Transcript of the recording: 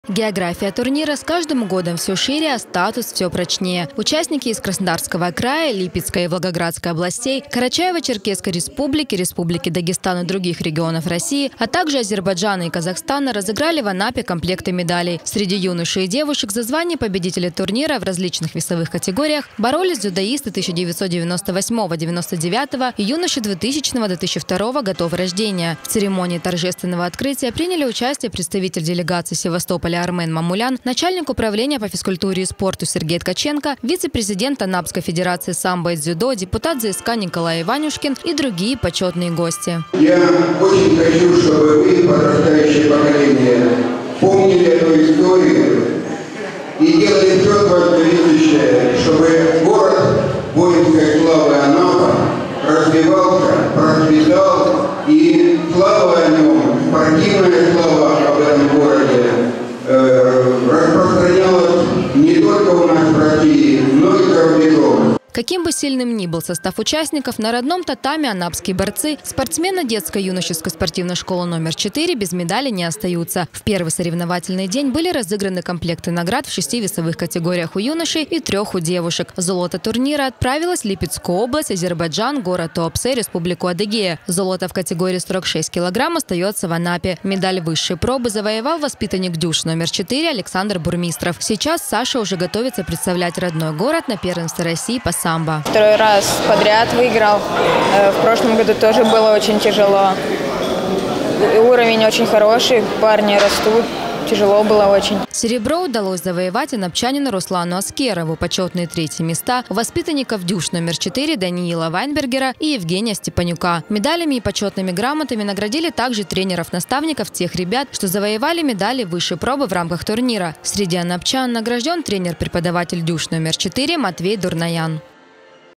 География турнира с каждым годом все шире, а статус все прочнее. Участники из Краснодарского края, Липецкой и Волгоградской областей, Карачаево-Черкесской республики, Республики Дагестан и других регионов России, а также Азербайджана и Казахстана разыграли в Анапе комплекты медалей. Среди юношей и девушек за звание победителей турнира в различных весовых категориях боролись дзюдоисты 1998-99 и юноши 2000-2002 годов рождения. В церемонии торжественного открытия приняли участие представитель делегации Севастополя Армен Мамулян, начальник управления по физкультуре и спорту Сергей Ткаченко, вице-президент Анапской федерации самбо и дзюдо, депутат ЗСК Николай Иванюшкин и другие почетные гости. Я очень хочу, чтобы вы, подрастающее поколение, помнили эту историю и делали все возможное, чтобы город воинской славы Анапа развивался, процветал, и слава о нем, спортивная слава об этом городе распространялась не только у нас в России, но и за рубежом. Каким бы сильным ни был состав участников, на родном татаме анапские борцы, спортсмены детско-юношеской спортивной школы номер 4 без медали не остаются. В первый соревновательный день были разыграны комплекты наград в 6 весовых категориях у юношей и 3 у девушек. Золото турнира отправилось в Липецкую область, Азербайджан, город Туапсе, Республику Адыгея. Золото в категории 46 килограмм остается в Анапе. Медаль высшей пробы завоевал воспитанник ДЮШ номер 4 Александр Бурмистров. Сейчас Саша уже готовится представлять родной город на первенстве России по самбо. Второй раз подряд выиграл. В прошлом году тоже было очень тяжело. Уровень очень хороший, парни растут. Тяжело было очень. Серебро удалось завоевать анапчанину Руслану Аскерову. Почетные 3-е места у воспитанников ДЮШ номер 4 Даниила Вайнбергера и Евгения Степанюка. Медалями и почетными грамотами наградили также тренеров-наставников тех ребят, что завоевали медали высшей пробы в рамках турнира. Среди анапчан награжден тренер-преподаватель ДЮШ номер 4 Матвей Дурнаян.